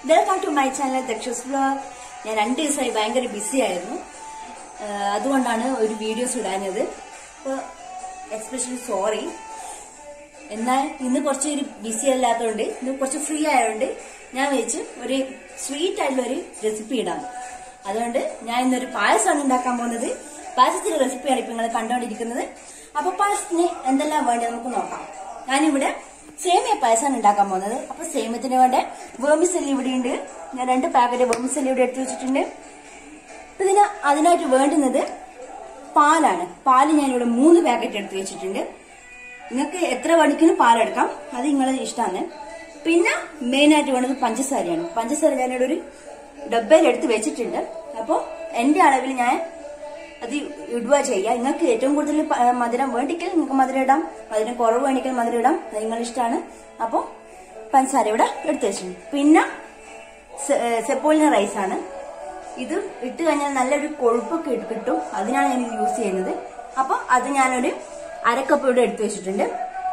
Welcome to my channel Daksha's vlog. ഞാൻ 2 ദിവസമായി ഭയങ്കര ബിസി ആയിരുന്നു, അതുകൊണ്ടാണ് ഒരു വീഡിയോസ് ഇടാഞ്ഞത്. അപ്പോൾ എക്സ്പെഷ്യലി സോറി. എന്നാൽ ഇന്ന് കുറച്ച് ബിസി അല്ലാത്തതുകൊണ്ട്, ഇന്ന് കുറച്ച് ഫ്രീ ആയതുകൊണ്ട് ഞാൻ വെച്ച് ഒരു സ്വീറ്റ് ആയിട്ടുള്ള ഒരു റെസിപ്പി ഇടാം. അതുകൊണ്ട് ഞാൻ ഇന്നൊരു പായസമാണ് ഉണ്ടാക്കാൻ പോകുന്നത്. പായസത്തിന്റെ റെസിപ്പിയാണ് ഇപ്പൊ നിങ്ങൾ കണ്ടുകൊണ്ടിരിക്കുന്നത്. അപ്പൊ പായസത്തിന് എന്തെല്ലാം വേണ്ടത് നമുക്ക് നോക്കാം. ഞാനിവിടെ സേമിയ പായസമാണ് ഉണ്ടാക്കാൻ പോകുന്നത്. അപ്പൊ സേമിയത്തിന് വേണ്ട വേമിസെല്ലി ഇവിടെ ഉണ്ട്. ഞാൻ 2 പാക്കറ്റ് വേമിസെല്ലി ഇവിടെ എടുത്തു വെച്ചിട്ടുണ്ട്. ഇതിന് അതിനായിട്ട് വേണ്ടുന്നത് പാലാണ്. പാല് ഞാനിവിടെ 3 പാക്കറ്റ് എടുത്തു വെച്ചിട്ടുണ്ട്. നിങ്ങൾക്ക് എത്ര മണിക്കിനും പാലെടുക്കാം, അത് നിങ്ങളുടെ ഇഷ്ടമാണ്. പിന്നെ മെയിനായിട്ട് വേണ്ടത് പഞ്ചസാരയാണ്. പഞ്ചസാര ഞാനിവിടെ ഒരു ഡബ്ബയിൽ എടുത്ത് വെച്ചിട്ടുണ്ട്. അപ്പോൾ എന്റെ അളവിൽ ഞാൻ അത് ഇടുക ചെയ്യുക. നിങ്ങൾക്ക് ഏറ്റവും കൂടുതൽ മധുരം വേണ്ടിക്കൽ നിങ്ങൾക്ക് മധുരം ഇടാം, മധുരം കുറവ് വേണ്ടിക്കൽ മധുരം ഇടാം, അത് നിങ്ങളുടെ ഇഷ്ടമാണ്. അപ്പോൾ പഞ്ചസാര ഇവിടെ എടുത്തു വെച്ചിട്ടുണ്ട്. പിന്നെ സെപ്പോളിന റൈസ് ആണ്. ഇത് ഇട്ട് കഴിഞ്ഞാൽ നല്ലൊരു കൊഴുപ്പൊക്കെ കിട്ടും, അതിനാണ് ഞാൻ ഇത് യൂസ് ചെയ്യുന്നത്. അപ്പൊ അത് ഞാനൊരു 1/2 കപ്പ് ഇവിടെ എടുത്തു വെച്ചിട്ടുണ്ട്.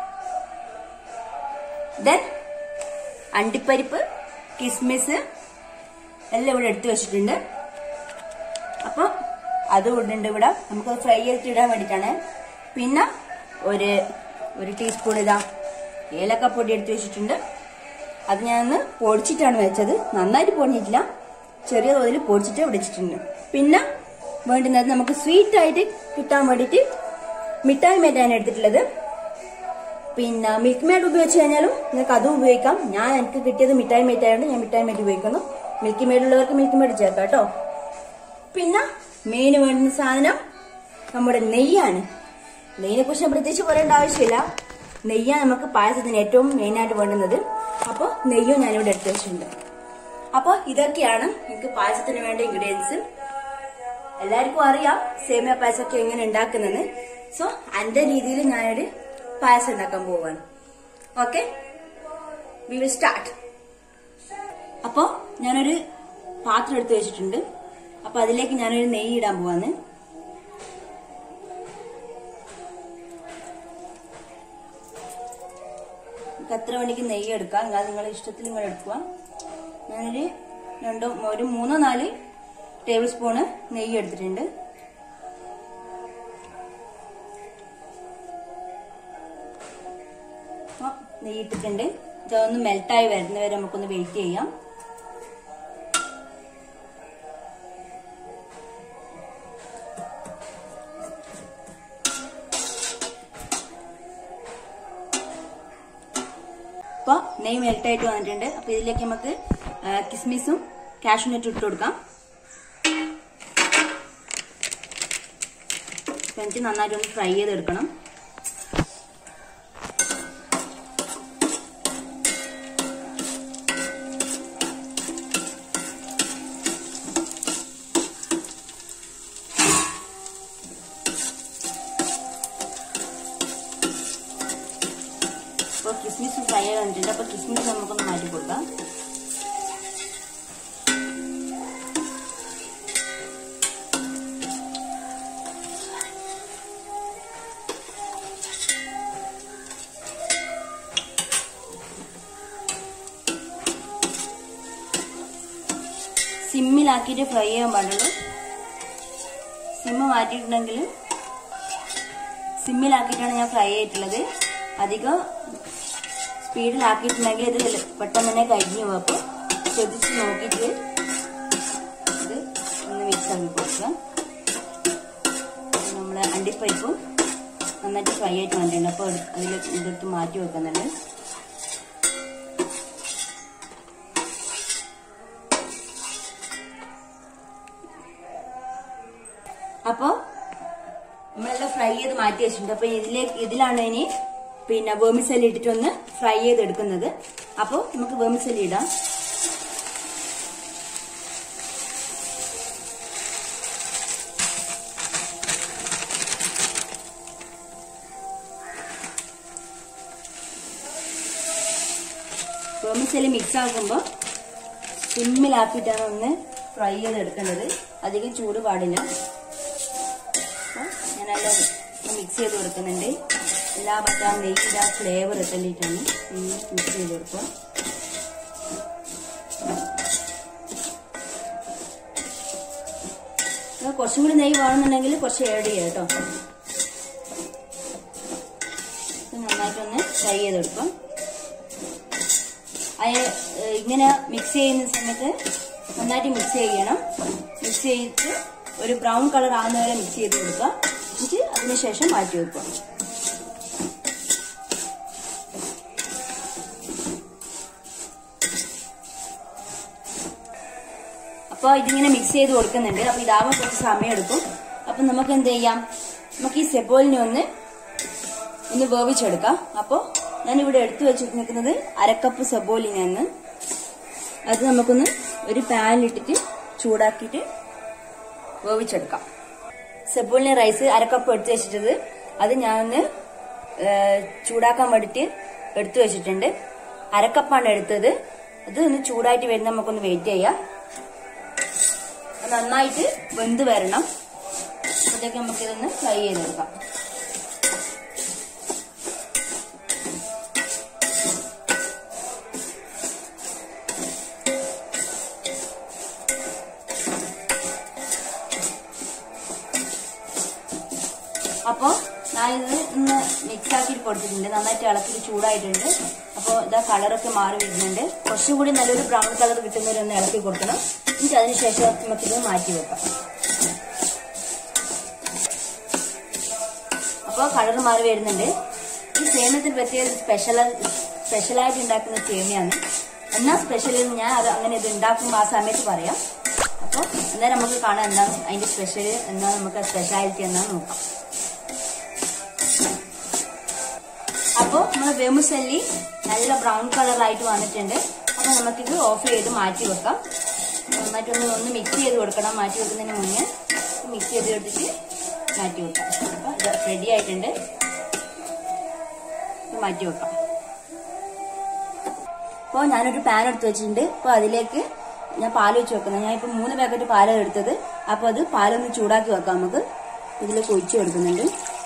ദെൻ അണ്ടിപ്പരിപ്പ്, കിസ്മിസ് എല്ലാം ഇവിടെ എടുത്തു വെച്ചിട്ടുണ്ട്. അപ്പൊ അത് ഇടുന്നുണ്ട് ഇവിടെ, നമുക്ക് ഫ്രൈ ചെയ്തിട്ട് ഇടാൻ വേണ്ടിയിട്ടാണ്. പിന്നെ ഒരു ടീസ്പൂൺ ഇതാ ഏലക്കപ്പൊടി എടുത്തു വെച്ചിട്ടുണ്ട്. അത് ഞാനൊന്ന് പൊടിച്ചിട്ടാണ് വെച്ചത്, നന്നായിട്ട് പൊടിഞ്ഞിട്ടില്ല, ചെറിയ തോതിൽ പൊടിച്ചിട്ട് വെച്ചിട്ടുണ്ട്. പിന്നെ വേണ്ടുന്നത് നമുക്ക് സ്വീറ്റ് ആയിട്ട് കിട്ടാൻ വേണ്ടിയിട്ട് മിഠായി മേറ്റാണ് എടുത്തിട്ടുള്ളത്. പിന്നെ മിൽക്ക് മേഡ് ഉപയോഗിച്ച് കഴിഞ്ഞാലും നിങ്ങൾക്ക് അതും ഉപയോഗിക്കാം. എനിക്ക് കിട്ടിയത് മിഠായി മേറ്റായതുകൊണ്ട് ഞാൻ മിഠായി മേറ്റ് ഉപയോഗിക്കുന്നു. മിൽക്ക് മേഡ് ഉള്ളവർക്ക് മിൽക്ക് മേഡ് ചേർക്കാം കേട്ടോ. പിന്നെ മെയിന് വേണ്ടുന്ന സാധനം നമ്മുടെ നെയ്യാണ്. നെയ്യിനെ കുറിച്ച് പ്രത്യേകിച്ച് പറയേണ്ട ആവശ്യമില്ല. നെയ്യാണ് നമുക്ക് പായസത്തിന് ഏറ്റവും മെയിനായിട്ട് വേണ്ടുന്നത്. അപ്പോൾ നെയ്യും ഞാനിവിടെ എടുത്തു വെച്ചിട്ടുണ്ട്. അപ്പോൾ ഇതൊക്കെയാണ് എനിക്ക് പായസത്തിന് വേണ്ട ഇൻഗ്രീഡിയൻസ്. എല്ലാവർക്കും അറിയാം സേമിയ പായസമൊക്കെ എങ്ങനെ ഉണ്ടാക്കുന്നത്. സോ എന്റെ രീതിയിൽ ഞാനൊരു പായസം ഉണ്ടാക്കാൻ പോവാണ്. Okay, we will start. അപ്പോ ഞാനൊരു പാത്രം എടുത്തു വെച്ചിട്ടുണ്ട്. അപ്പൊ അതിലേക്ക് ഞാനൊരു നെയ്യ് ഇടാൻ പോവാന്ന്. എത്ര മണിക്ക് നെയ്യ് എടുക്കാം, അത് നിങ്ങളുടെ ഇഷ്ടത്തിൽ നിങ്ങൾ എടുക്കുക. ഞാനൊരു 3-4 ടേബിൾ സ്പൂണ് നെയ്യ് എടുത്തിട്ടുണ്ട്. നെയ്യ് ഇട്ടിട്ടുണ്ട്. ഇതൊന്ന് മെൽറ്റായി വരുന്നവരെ നമുക്കൊന്ന് വെയിറ്റ് ചെയ്യാം. അപ്പൊ നെയ്യ് മെൽറ്റായിട്ട് വന്നിട്ടുണ്ട്. അപ്പൊ ഇതിലേക്ക് നമുക്ക് കിസ്മിസും കാഷ്യൂനട്ടും ഇട്ട് കൊടുക്കാം. എനിക്ക് നന്നായിട്ടൊന്ന് ഫ്രൈ ചെയ്തെടുക്കണം. അപ്പോൾ കിസ്മിസ് ഫ്രൈ ആയിട്ടുണ്ട്. അപ്പൊ കിസ്മിസ് നമുക്കൊന്ന് മാറ്റി കൊടുക്കാം. സിമ്മിലാക്കിയിട്ട് ഫ്രൈ ചെയ്യാൻ പാടുള്ളൂ. സിമ്മ് മാറ്റിയിട്ടുണ്ടെങ്കിൽ സിമ്മിലാക്കിയിട്ടാണ് ഞാൻ ഫ്രൈ ചെയ്തിട്ടുള്ളത്. അധികം സ്പീഡിലാക്കിയിട്ടുണ്ടെങ്കിൽ ഇത് പെട്ടെന്ന് തന്നെ കരിഞ്ഞു പോകും. അപ്പോൾ ശ്രദ്ധിച്ച് നോക്കിയിട്ട് ഇത് ഒന്ന് മിക്സ് ആക്കി കൊടുക്കുക. നമ്മളെ അണ്ടിപ്പരിപ്പും നന്നായിട്ട് ഫ്രൈ ആയിട്ട് വന്നിട്ടുണ്ട്. അപ്പോൾ അതിൽ ഇതെടുത്ത് മാറ്റി വെക്കുന്നുണ്ട്. അപ്പോൾ നമ്മളെല്ലാം ഫ്രൈ ചെയ്ത് മാറ്റി വെച്ചിട്ടുണ്ട്. അപ്പൊ ഇതിലാണ് ഇനി പിന്നെ വേമിസെല്ലി ഇട്ടിട്ടൊന്ന് ഫ്രൈ ചെയ്തെടുക്കുന്നത്. അപ്പോൾ നമുക്ക് വേമിസെല്ലി ഇടാം. വേമിസെല്ലി മിക്സ് ആക്കുമ്പോൾ സിമ്മിലാക്കിയിട്ടാണ് ഒന്ന് ഫ്രൈ ചെയ്തെടുക്കേണ്ടത്. അധികം ചൂട് പാടില്ല. ഞാനെല്ലാം മിക്സ് ചെയ്ത് കൊടുക്കുന്നുണ്ട്. എല്ലാ പറ്റാ നെയ്യുടെ ഫ്ലേവർ എത്തേണ്ടിയിട്ടാണ് മിക്സ് ചെയ്ത് കൊടുക്കുക. കുറച്ചും കൂടി നെയ്യ് വേണമെന്നുണ്ടെങ്കിൽ കുറച്ച് ആഡ് ചെയ്യാം കേട്ടോ. നന്നായിട്ടൊന്ന് ഫ്രൈ ചെയ്തെടുക്കാം. ഇങ്ങനെ മിക്സ് ചെയ്യുന്ന സമയത്ത് നന്നായിട്ട് മിക്സ് ചെയ്യണം. മിക്സ് ചെയ്തിട്ട് ഒരു ബ്രൗൺ കളർ ആകുന്നവരെ മിക്സ് ചെയ്ത് കൊടുക്കുക. എന്നിട്ട് അതിനുശേഷം മാറ്റി വെക്കുക. അപ്പോൾ ഇതിങ്ങനെ മിക്സ് ചെയ്ത് കൊടുക്കുന്നുണ്ട്. അപ്പൊ ഇതാവാൻ കുറച്ച് സമയം എടുക്കും. അപ്പൊ നമുക്ക് എന്ത് ചെയ്യാം, നമുക്ക് ഈ സെബോലിനെ ഒന്ന് വേവിച്ചെടുക്കാം. അപ്പോൾ ഞാനിവിടെ എടുത്തു വെച്ചിരിക്കുന്നത് 1/2 കപ്പ് സെബോലിനാണ്. അത് നമുക്കൊന്ന് ഒരു പാനിലിട്ടിട്ട് ചൂടാക്കിയിട്ട് വേവിച്ചെടുക്കാം. സെബോലിന് റൈസ് 1/2 കപ്പ് എടുത്തു വെച്ചിട്ടത് അത് ഞാനൊന്ന് ചൂടാക്കാൻ വേണ്ടിയിട്ട് എടുത്തു വെച്ചിട്ടുണ്ട്. 1/2 കപ്പാണ് എടുത്തത്. അത് ഒന്ന് ചൂടായിട്ട് വരുന്ന നമുക്കൊന്ന് വെയിറ്റ് ചെയ്യാം. നന്നായിട്ട് വെന്ത് വരണം. അതൊക്കെ നമുക്കിതൊന്ന് ഫ്രൈ ചെയ്തെടുക്കാം. അപ്പോൾ ഞാനിത് ഇന്ന് മിക്സ് ആക്കിയിട്ട് കൊടുത്തിട്ടുണ്ട്. നന്നായിട്ട് ഇളക്കിയിട്ട് ചൂടായിട്ടുണ്ട്. അപ്പോൾ ഇതാ കളറൊക്കെ മാറി വരുന്നുണ്ട്. കുറച്ചും കൂടി നല്ലൊരു ബ്രൗൺ കളർ കിട്ടുന്നവരൊന്ന് ഇളക്കി കൊടുക്കണം. എന്നിട്ട് അതിനുശേഷം നമുക്കിത് മാറ്റി വെക്കാം. അപ്പോൾ കളർ മാറി വരുന്നുണ്ട്. ഈ സേമിയത്തിന് പ്രത്യേക സ്പെഷ്യലായിട്ട് ഉണ്ടാക്കുന്ന സേമിയാണ്. എന്നാ സ്പെഷ്യൽ ഞാൻ അത് അങ്ങനെ ഇത് ഉണ്ടാക്കുമ്പോൾ ആ സമയത്ത് പറയാം. അപ്പോൾ എന്നാലും നമുക്ക് കാണാം എന്താണ് അതിന്റെ സ്പെഷ്യൽ, എന്നാ നമുക്ക് സ്പെഷ്യാലിറ്റി എന്നാന്ന് നോക്കാം. അപ്പോൾ നമ്മൾ വെമുസല്ലി നല്ല ബ്രൗൺ കളറായിട്ട് വന്നിട്ടുണ്ട്. അപ്പോൾ നമുക്കിത് ഓഫ് ചെയ്ത് മാറ്റി വെക്കാം. മറ്റൊന്ന് മിക്സ് ചെയ്ത് കൊടുക്കണം. മാറ്റി വെക്കുന്നതിന് മുന്നേ മിക്സ് ചെയ്ത് എടുത്തിട്ട് മാറ്റി വെക്കാം. അപ്പോൾ ഇത് റെഡി ആയിട്ടുണ്ട്. മാറ്റി വെക്കാം. അപ്പോൾ ഞാനൊരു പാൻ എടുത്ത് വെച്ചിട്ടുണ്ട്. അപ്പോൾ അതിലേക്ക് ഞാൻ പാൽ വെച്ച് വെക്കുന്നത്. ഞാൻ ഇപ്പോൾ 3 പാക്കറ്റ് പാലാണ് എടുത്തത്. അപ്പോൾ അത് പാലൊന്ന് ചൂടാക്കി വെക്കാം. നമുക്ക് ഇതിലേക്ക് ഒഴിച്ചു കൊടുക്കുന്നുണ്ട്.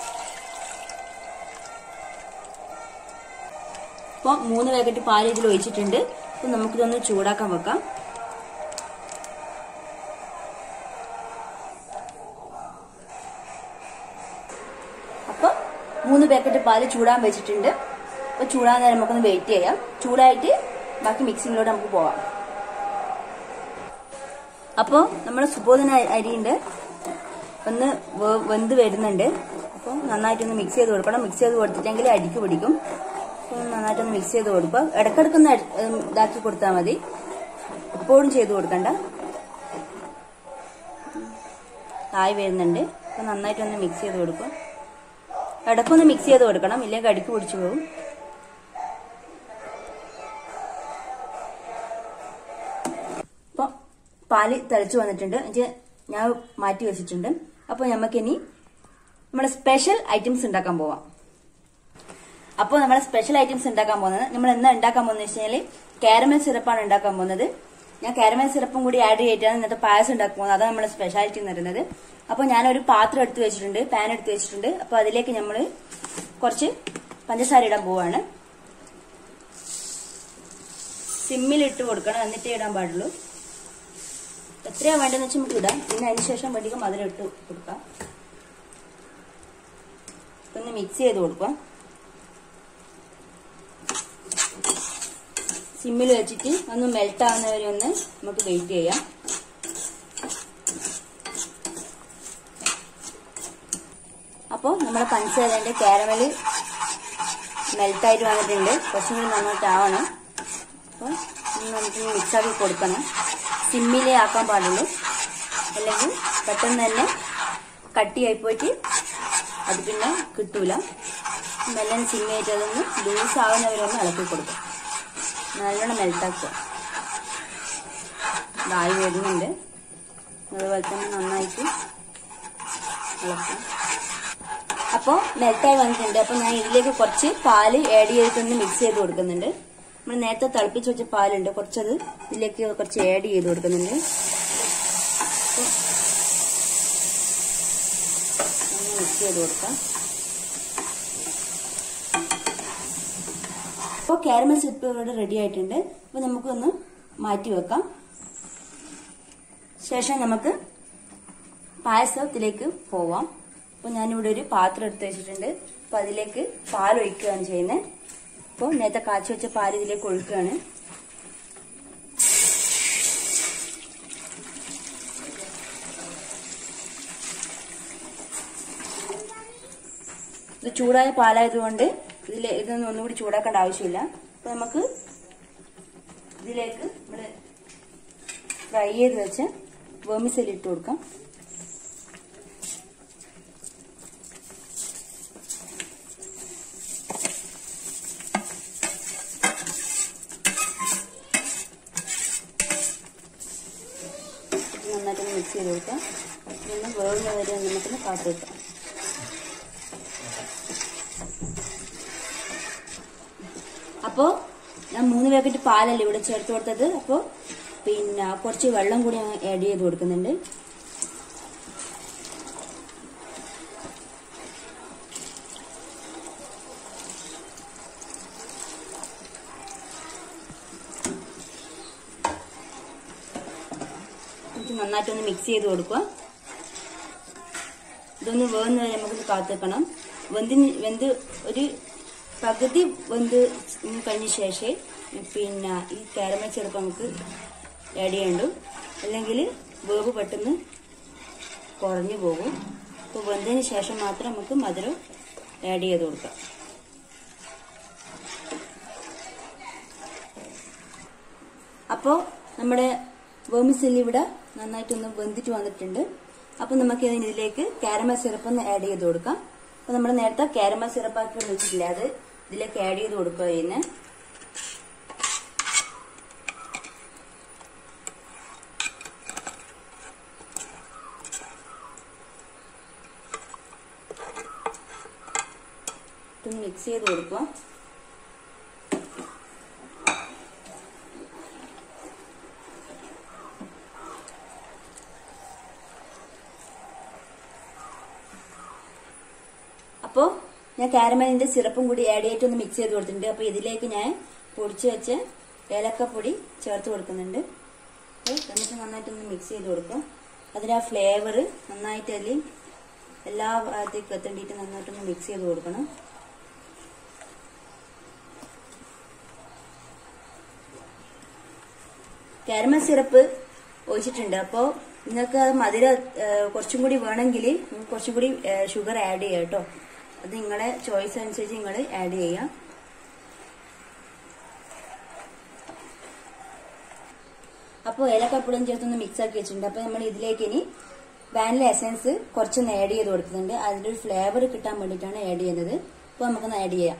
അപ്പോൾ 3 പാക്കറ്റ് പാൽ ഇതിൽ ഒഴിച്ചിട്ടുണ്ട്. അപ്പോൾ നമുക്കിതൊന്ന് ചൂടാക്കാൻ വെക്കാം. അപ്പോൾ 3 പാക്കറ്റ് പാല് ചൂടാൻ വെച്ചിട്ടുണ്ട്. അപ്പോൾ ചൂടാൻ നേരം നമുക്കൊന്ന് വെയിറ്റ് ചെയ്യാം. ചൂടായിട്ട് ബാക്കി മിക്സിങ്ങിലോട്ട് നമുക്ക് പോവാം. അപ്പോൾ നമ്മുടെ സുബോധന അരിയുണ്ട് ഒന്ന് വെന്ത് വരുന്നുണ്ട്. അപ്പോൾ നന്നായിട്ടൊന്ന് മിക്സ് ചെയ്ത് കൊടുക്കണം. മിക്സ് ചെയ്ത് കൊടുത്തിട്ടെങ്കിൽ അടിക്ക് പിടിക്കും. അപ്പോൾ നന്നായിട്ടൊന്ന് മിക്സ് ചെയ്ത് കൊടുക്കുക. ഇടക്കിടക്കൊന്ന് ഇതാക്കി കൊടുത്താൽ മതി. എപ്പോഴും ചെയ്ത് കൊടുക്കണ്ട. ആയി വരുന്നുണ്ട്. അപ്പോൾ നന്നായിട്ടൊന്ന് മിക്സ് ചെയ്ത് കൊടുക്കുക. ഇടക്കൊന്ന് മിക്സ് ചെയ്ത് കൊടുക്കണം, ഇല്ലെങ്കിൽ അടിക്ക് പിടിച്ചു പോകും. അപ്പോൾ പാല് തിളച്ചു വന്നിട്ടുണ്ട്. ഞാൻ മാറ്റി വെച്ചിട്ടുണ്ട്. അപ്പോൾ നമുക്കിനി നമ്മുടെ സ്പെഷ്യൽ ഐറ്റംസ് ഉണ്ടാക്കാൻ പോവാം. അപ്പോൾ നമ്മുടെ സ്പെഷ്യൽ ഐറ്റംസ് ഉണ്ടാക്കാൻ പോകുന്നത് നമ്മൾ എന്താ ഉണ്ടാക്കാൻ പോകുന്നത് വെച്ച് കഴിഞ്ഞാൽ കാരമൽ സിറപ്പാണ് ഉണ്ടാക്കാൻ പോകുന്നത്. ഞാൻ കാരമൽ സിറപ്പും കൂടി ആഡ് ചെയ്തിട്ടാണ് ഇന്നത്തെ പായസം ഉണ്ടാക്കാൻ പോകുന്നത്. അതാണ് നമ്മുടെ സ്പെഷ്യാലിറ്റി എന്ന് പറയുന്നത്. അപ്പോൾ ഞാനൊരു പാത്രം എടുത്ത് വെച്ചിട്ടുണ്ട്, പാൻ എടുത്ത് വെച്ചിട്ടുണ്ട്. അപ്പോൾ അതിലേക്ക് നമ്മൾ കുറച്ച് പഞ്ചസാര ഇടാൻ പോവാണ്. സിമ്മിലിട്ട് കൊടുക്കണം, എന്നിട്ടേ ഇടാൻ പാടുള്ളൂ. എത്രയാണ് വേണ്ടതെന്ന് വെച്ചാൽ നമുക്ക് ഇടാം. പിന്നെ അതിനുശേഷം വേണ്ടിക്കും മധുരം ഇട്ട് കൊടുക്കാം. ഒന്ന് മിക്സ് ചെയ്ത് കൊടുക്കാം. സിമ്മിൽ വെച്ചിട്ട് ഒന്ന് മെൽറ്റ് ആവുന്നവരെ ഒന്ന് നമുക്ക് വെയിറ്റ് ചെയ്യാം. അപ്പോൾ നമ്മുടെ പഞ്ചസാരന്റെ കാരമല് മെൽറ്റായിട്ട് വന്നിട്ടുണ്ട്. കുറച്ചും കൂടി നന്നായിട്ടാവണം. അപ്പോൾ നമുക്ക് മിക്സാക്കി കൊടുക്കണം. സിമ്മിലേ ആക്കാൻ പാടുള്ളൂ, അല്ലെങ്കിൽ പെട്ടെന്ന് തന്നെ കട്ടിയായി പോയിട്ട് അത് പിന്നെ കിട്ടൂല. മെല്ലൻ സിമ്മായിട്ട് അതൊന്ന് ലൂസ് ആവുന്നവരൊന്ന് ഇളക്കി കൊടുക്കും. നല്ലോണം മെൽറ്റാക്കുക. ഇതായി വരുന്നുണ്ട്. അതുപോലെ തന്നെ നന്നായിട്ട് ഇളക്കും. അപ്പോൾ മെൽറ്റായി വന്നിട്ടുണ്ട്. അപ്പോൾ ഞാൻ ഇതിലേക്ക് കുറച്ച് പാല് ആഡ് ചെയ്തിട്ടൊന്ന് മിക്സ് ചെയ്ത് കൊടുക്കുന്നുണ്ട്. നമ്മൾ നേരത്തെ തിളപ്പിച്ച് വെച്ച പാലുണ്ട്, കുറച്ചത് ഇതിലേക്ക് കുറച്ച് ആഡ് ചെയ്ത് കൊടുക്കുന്നുണ്ട്. മിക്സ് ചെയ്ത് കൊടുക്കാം. അപ്പോൾ കാരമൽ സിറപ്പ് ഇവിടെ റെഡി ആയിട്ടുണ്ട്. അപ്പോൾ നമുക്കൊന്ന് മാറ്റി വെക്കാം. ശേഷം നമുക്ക് പായസത്തിലേക്ക് പോവാം. അപ്പോൾ ഞാനിവിടെ ഒരു പാത്രം എടുത്ത് വെച്ചിട്ടുണ്ട്. അപ്പോൾ അതിലേക്ക് പാൽ ഒഴിക്കുകയാണ് ചെയ്യുന്നത്. അപ്പോൾ നേരത്തെ കാച്ചി വെച്ച പാൽ ഇതിലേക്ക് ഒഴിക്കുകയാണ്. ഇത് ചൂടായ പാലായതുകൊണ്ട് ഇതൊന്നും ഒന്നുകൂടി ചൂടാക്കേണ്ട ആവശ്യമില്ല. അപ്പൊ നമുക്ക് ഇതിലേക്ക് നമ്മള് ഫ്രൈ ചെയ്ത് വെച്ച വെർമിസെല്ലി ഇട്ട് കൊടുക്കാം. നന്നായിട്ടൊന്ന് മിക്സ് ചെയ്ത് കൊടുക്കാം. പിന്നെ വേവുന്ന വരെ നമുക്കൊന്ന് കാത്തു വെക്കാം. അപ്പോൾ ഞാൻ 3 പാക്കറ്റ് പാലല്ലേ ഇവിടെ ചേർത്ത് കൊടുത്തത്. അപ്പോൾ പിന്നെ കുറച്ച് വെള്ളം കൂടി ആഡ് ചെയ്ത് കൊടുക്കുന്നുണ്ട്. നന്നായിട്ടൊന്ന് മിക്സ് ചെയ്ത് കൊടുക്കുക. ഇതൊന്ന് വേവുന്ന വരെ നമുക്കൊന്ന് കാത്തു വെക്കണം. വെന്ത് ഒരു പകുതി വെന്ത് കഴിഞ്ഞ ശേഷം പിന്നെ ഈ കാരമൽ സിറപ്പ് നമുക്ക് ആഡ് ചെയ്യണ്ടു. അല്ലെങ്കിൽ വേവ് പെട്ടെന്ന് കുറഞ്ഞു പോകും. അപ്പോൾ വെന്തതിന് ശേഷം മാത്രം നമുക്ക് മധുരം ആഡ് ചെയ്ത് കൊടുക്കാം. അപ്പോൾ നമ്മുടെ വെർമിസെല്ലി ഇവിടെ നന്നായിട്ടൊന്ന് വെന്തിട്ട് വന്നിട്ടുണ്ട്. അപ്പോൾ നമുക്ക് ഇതിലേക്ക് കാരമൽ സിറപ്പ് ഒന്ന് ആഡ് ചെയ്ത് കൊടുക്കാം. അപ്പോൾ നമ്മൾ നേരത്തെ കാരമൽ സിറപ്പാക്കി വെച്ചിട്ടില്ല, അത് ഇതിലേക്ക് ആഡ് ചെയ്ത് കൊടുക്കുക ചെയ്യുന്നത്. ഇതൊന്ന് മിക്സ് ചെയ്ത് കൊടുക്കുക. അപ്പോൾ ഞാൻ കാരമലിന്റെ സിറപ്പും കൂടി ആഡ് ചെയ്തിട്ട് ഒന്ന് മിക്സ് ചെയ്ത് കൊടുത്തിട്ടുണ്ട്. അപ്പോൾ ഇതിലേക്ക് ഞാൻ പൊടിച്ചു വെച്ച ഏലക്കപ്പൊടി ചേർത്ത് കൊടുക്കുന്നുണ്ട്. എന്നിട്ട് നന്നായിട്ടൊന്ന് മിക്സ് ചെയ്ത് കൊടുക്കുക. അതിന് ആ ഫ്ലേവർ നന്നായിട്ട് അതിൽ എല്ലാ ഭാഗത്തേക്കും എത്തേണ്ടിയിട്ട് നന്നായിട്ടൊന്ന് മിക്സ് ചെയ്ത് കൊടുക്കണം. കാരമൽ സിറപ്പ് ഒഴിച്ചിട്ടുണ്ട്. അപ്പോൾ നിങ്ങൾക്ക് മധുരം കുറച്ചും കൂടി വേണമെങ്കിൽ കുറച്ചും കൂടി ഷുഗർ ആഡ് ചെയ്യാം കേട്ടോ. അത് നിങ്ങളുടെ ചോയ്സ് അനുസരിച്ച് നിങ്ങൾ ആഡ് ചെയ്യാം. അപ്പോൾ ഏലക്കപ്പൊടിയും ചേർത്തൊന്ന് മിക്സ് ആക്കി വെച്ചിട്ടുണ്ട്. അപ്പോൾ നമ്മൾ ഇതിലേക്ക് ഇനി വാനില എസൻസ് കുറച്ചൊന്ന് ആഡ് ചെയ്ത് കൊടുക്കുന്നുണ്ട്. അതിൻ്റെ ഒരു ഫ്ലേവർ കിട്ടാൻ വേണ്ടിയിട്ടാണ് ആഡ് ചെയ്യുന്നത്. അപ്പോൾ നമുക്കൊന്ന് ആഡ് ചെയ്യാം.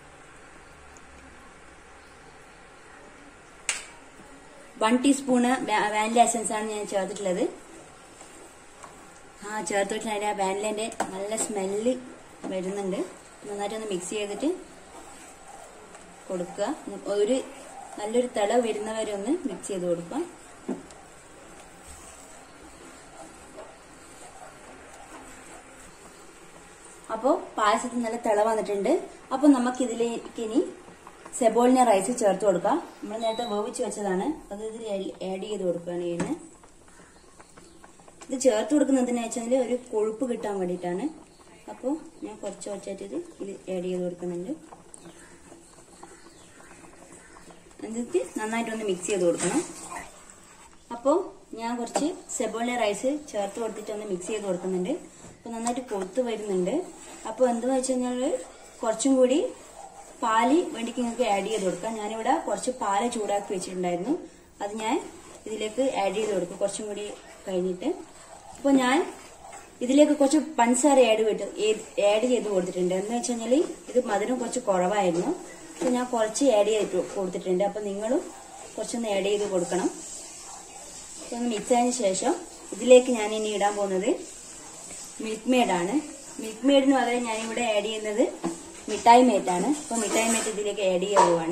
വൺ ടീസ്പൂണ് വാനില എസൻസ് ആണ് ഞാൻ ചേർത്തിട്ടുള്ളത്. ചേർത്തിട്ട് അതിന്റെ വാനിലേന്റെ നല്ല സ്മെല്ല് വരുന്നുണ്ട്. നന്നായിട്ടൊന്ന് മിക്സ് ചെയ്തിട്ട് കൊടുക്കുക. ഒരു നല്ലൊരു തിള വരുന്നവരെ ഒന്ന് മിക്സ് ചെയ്ത് കൊടുക്കുക. അപ്പോൾ പായസത്തിന് നല്ല തിള വന്നിട്ടുണ്ട്. അപ്പൊ നമുക്ക് ഇതിലേക്ക് ഇനി സെബോളിന റൈസ് ചേർത്ത് കൊടുക്കാം. നമ്മൾ നേരത്തെ വേവിച്ച് വെച്ചതാണ്, അത് ഇതിൽ ആഡ് ചെയ്ത് കൊടുക്കുകയാണ് ചെയ്യുന്നത്. ഇത് ചേർത്ത് കൊടുക്കുന്നതിന് വെച്ചാൽ ഒരു കൊഴുപ്പ് കിട്ടാൻ വേണ്ടിയിട്ടാണ്. അപ്പോൾ ഞാൻ കുറച്ച് കുറച്ചായിട്ട് ഇത് ആഡ് ചെയ്ത് കൊടുക്കുന്നുണ്ട്. എന്നിട്ട് നന്നായിട്ടൊന്ന് മിക്സ് ചെയ്ത് കൊടുക്കണം. അപ്പോൾ ഞാൻ കുറച്ച് സെബോളിന റൈസ് ചേർത്ത് കൊടുത്തിട്ട് ഒന്ന് മിക്സ് ചെയ്ത് കൊടുക്കുന്നുണ്ട്. അപ്പോൾ നന്നായിട്ട് കൊഴുത്ത് വരുന്നുണ്ട്. അപ്പോൾ എന്താണെന്ന് വെച്ച് കഴിഞ്ഞാൽ കുറച്ചും കൂടി പാല് വേണ്ടിക്ക് നിങ്ങൾക്ക് ആഡ് ചെയ്ത് കൊടുക്കാം. ഞാനിവിടെ കുറച്ച് പാല് ചൂടാക്കി വെച്ചിട്ടുണ്ടായിരുന്നു, അത് ഞാൻ ഇതിലേക്ക് ആഡ് ചെയ്ത് കൊടുക്കും കുറച്ചും കൂടി കഴിഞ്ഞിട്ട്. അപ്പോൾ ഞാൻ ഇതിലേക്ക് കുറച്ച് പഞ്ചസാര ആഡ് ചെയ്ത് കൊടുത്തിട്ടുണ്ട്. എന്ന് വെച്ച് കഴിഞ്ഞാൽ ഇത് മധുരം കുറച്ച് കുറവായിരുന്നു. അപ്പോൾ ഞാൻ കുറച്ച് ആഡ് ചെയ്ത് കൊടുത്തിട്ടുണ്ട്. അപ്പോൾ നിങ്ങളും കുറച്ചൊന്ന് ആഡ് ചെയ്ത് കൊടുക്കണം. അപ്പോൾ ഒന്ന് മിക്സ് ആയതിനു ശേഷം ഇതിലേക്ക് ഞാൻ ഇനി ഇടാൻ പോകുന്നത് മിൽക്ക് മെയ്ഡാണ്. മിൽക്ക് മെയ്ഡിന് പകരം ഞാനിവിടെ ആഡ് ചെയ്യുന്നത് മിഠായി മേറ്റാണ്. അപ്പോൾ മിഠായി മേറ്റ് ഇതിലേക്ക് ആഡ് ചെയ്യാവുകയാണ്.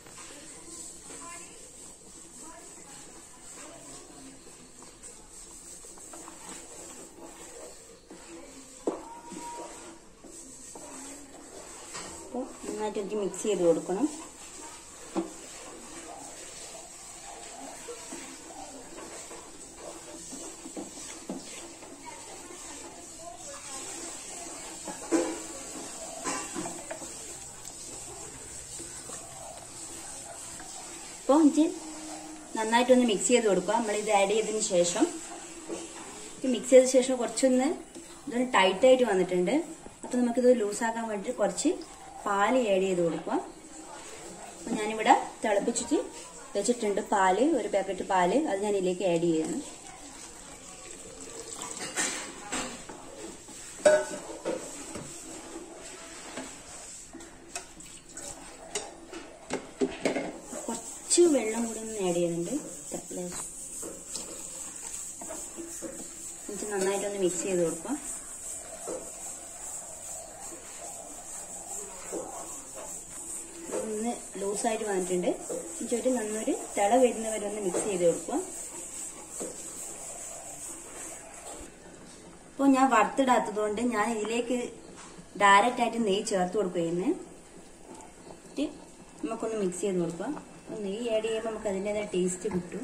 അപ്പോൾ നന്നായിട്ട് എനിക്ക് മിക്സ് ചെയ്ത് കൊടുക്കണം. അപ്പോൾ ഇത് നന്നായിട്ടൊന്ന് മിക്സ് ചെയ്ത് കൊടുക്കുക. നമ്മളിത് ആഡ് ചെയ്തതിന് ശേഷം മിക്സ് ചെയ്ത ശേഷം കുറച്ചൊന്ന് ഇതൊന്ന് ടൈറ്റായിട്ട് വന്നിട്ടുണ്ട്. അപ്പോൾ നമുക്കിത് ലൂസാക്കാൻ വേണ്ടിയിട്ട് കുറച്ച് പാല് ആഡ് ചെയ്ത് കൊടുക്കുക. അപ്പോൾ ഞാനിവിടെ തിളപ്പിച്ചിട്ട് വെച്ചിട്ടുണ്ട് പാല്, ഒരു പാക്കറ്റ് പാല്. അത് ഞാൻ ഇതിലേക്ക് ആഡ് ചെയ്യാണ്. കുറച്ച് വെള്ളം കൂടി ഒന്ന് ആഡ് ചെയ്യുന്നുണ്ട്. എന്നിട്ട് നന്നായിട്ടൊന്ന് മിക്സ് ചെയ്ത് കൊടുക്കുക. ഒന്ന് ലൂസായിട്ട് വന്നിട്ടുണ്ട്. എന്നിട്ട് നന്നൊരു തിള വരുന്നവരെ ഒന്ന് മിക്സ് ചെയ്ത് കൊടുക്കുക. അപ്പോൾ ഞാൻ വറുത്തിടാത്തത് കൊണ്ട് ഞാൻ ഇതിലേക്ക് ഡയറക്റ്റ് ആയിട്ട് നെയ്യ് ചേർത്ത് കൊടുക്കുകയെന്ന്. നമുക്കൊന്ന് മിക്സ് ചെയ്ത് കൊടുക്കുക. നെയ്യ് ആഡ് ചെയ്യുമ്പോൾ നമുക്ക് അതിൻ്റെതായ ടേസ്റ്റ് കിട്ടും.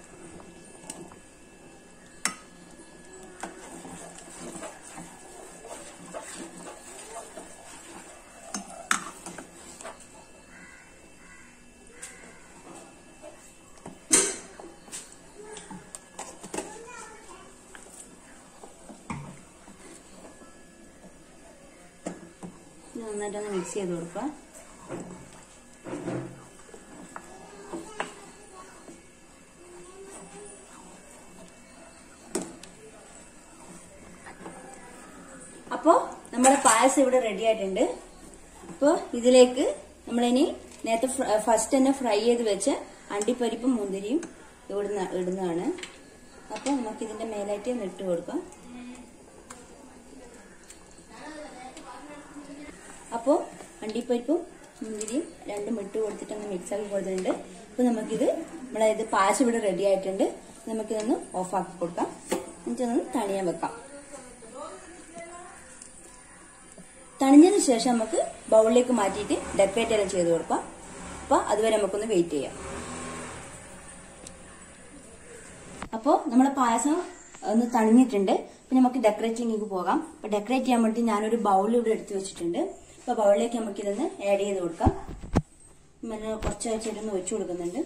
നന്നായിട്ടൊന്ന് മിക്സ് ചെയ്ത് കൊടുക്കുക. അപ്പോൾ നമ്മുടെ പായസം ഇവിടെ റെഡി ആയിട്ടുണ്ട്. അപ്പോൾ ഇതിലേക്ക് നമ്മളിനി നേരത്തെ ഫസ്റ്റ് തന്നെ ഫ്രൈ ചെയ്ത് വെച്ച അണ്ടിപ്പരിപ്പും മുന്തിരിയും ഇടുന്നതാണ്. അപ്പോൾ നമുക്ക് ഇതിന്റെ മേലായിട്ട് ഇട്ട് കൊടുക്കാം. അപ്പോൾ അണ്ടിപ്പരിപ്പും മുന്തിരിയും രണ്ടും ഇട്ട് കൊടുത്തിട്ടൊന്ന് മിക്സ് ആക്കി കൊടുത്തിട്ടുണ്ട്. അപ്പോൾ നമുക്കിത് നമ്മളത് പായസം ഇവിടെ റെഡി ആയിട്ടുണ്ട്. നമുക്കിതൊന്ന് ഓഫ് ആക്കി കൊടുക്കാം. എന്നിട്ടൊന്ന് തണിയാൻ വെക്കാം. തണിഞ്ഞതിന് ശേഷം നമുക്ക് ബൗളിലേക്ക് മാറ്റിയിട്ട് ഡെക്കറേറ്റ് എല്ലാം ചെയ്ത് കൊടുക്കാം. അപ്പോൾ അതുവരെ നമുക്കൊന്ന് വെയിറ്റ് ചെയ്യാം. അപ്പോൾ നമ്മുടെ പായസം ഒന്ന് തണിഞ്ഞിട്ടുണ്ട്. പിന്നെ നമുക്ക് ഡെക്കറേറ്റിംഗിലേക്ക് പോകാം. അപ്പോൾ ഡെക്കറേറ്റ് ചെയ്യാൻ വേണ്ടി ഞാനൊരു ബൗൾ ഇവിടെ എടുത്ത് വെച്ചിട്ടുണ്ട്. അപ്പോൾ ബൗളിലേക്ക് നമുക്ക് ഇതൊന്ന് ആഡ് ചെയ്ത് കൊടുക്കാം. കുറച്ച് വെച്ചിട്ടൊന്ന് ഒഴിച്ചു കൊടുക്കുന്നുണ്ട്.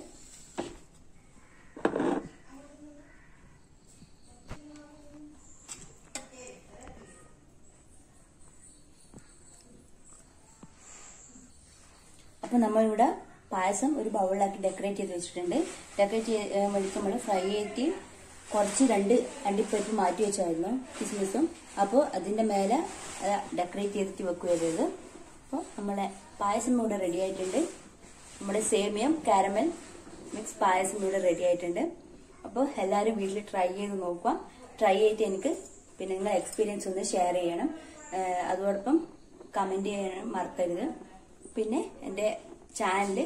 അപ്പോൾ നമ്മളിവിടെ പായസം ഒരു ബൗളിലാക്കി ഡെക്കറേറ്റ് ചെയ്ത് വെച്ചിട്ടുണ്ട്. ഡെക്കറേറ്റ് ചെയ്യാൻ വേണ്ടി നമ്മൾ ഫ്രൈ ചെയ്തിട്ട് കുറച്ച് അണ്ടിപ്പരിപ്പ് മാറ്റി വെച്ചായിരുന്നു, കിസ്മിസും. അപ്പോൾ അതിന്റെ മേലെ ഡെക്കറേറ്റ് ചെയ്തിട്ട് വെക്കുകയത്. അപ്പോൾ നമ്മളെ പായസം ഇവിടെ റെഡി ആയിട്ടുണ്ട്. നമ്മുടെ സേമിയം കാരമൽ മിക്സ് പായസം ഇവിടെ റെഡി ആയിട്ടുണ്ട്. അപ്പോൾ എല്ലാവരും വീട്ടിൽ ട്രൈ ചെയ്ത് നോക്കുക. ട്രൈ ചെയ്തിട്ട് എനിക്ക് പിന്നെ നിങ്ങളുടെ എക്സ്പീരിയൻസ് ഒന്ന് ഷെയർ ചെയ്യണം. അതോടൊപ്പം കമന്റ് ചെയ്യാനും മറക്കരുത്. പിന്നെ എൻ്റെ ചാനൽ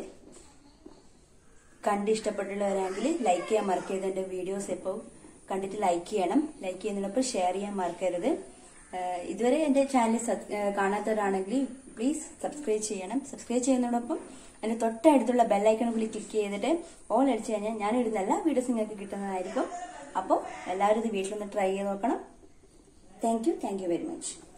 കണ്ട് ഇഷ്ടപ്പെട്ടുള്ളവരാണെങ്കിൽ ലൈക്ക് ചെയ്യാൻ മറക്കരുത്. എൻ്റെ വീഡിയോസ് എപ്പോൾ കണ്ടിട്ട് ലൈക്ക് ചെയ്യണം. ലൈക്ക് ചെയ്യുന്നതിനൊപ്പം ഷെയർ ചെയ്യാൻ മറക്കരുത്. ഇതുവരെ എൻ്റെ ചാനൽ കാണാത്തവരാണെങ്കിൽ പ്ലീസ് സബ്സ്ക്രൈബ് ചെയ്യണം. സബ്സ്ക്രൈബ് ചെയ്യുന്നതോടൊപ്പം അതിന് തൊട്ടടുത്തുള്ള ബെല്ലൈക്കൺ കൂടി ക്ലിക്ക് ചെയ്തിട്ട് ഓൾ അടിച്ചു കഴിഞ്ഞാൽ ഞാനിടുന്ന എല്ലാ വീഡിയോസും നിങ്ങൾക്ക് കിട്ടുന്നതായിരിക്കും. അപ്പോൾ എല്ലാവരും ഇത് വീട്ടിലൊന്ന് ട്രൈ ചെയ്ത് നോക്കണം. Thank you very much.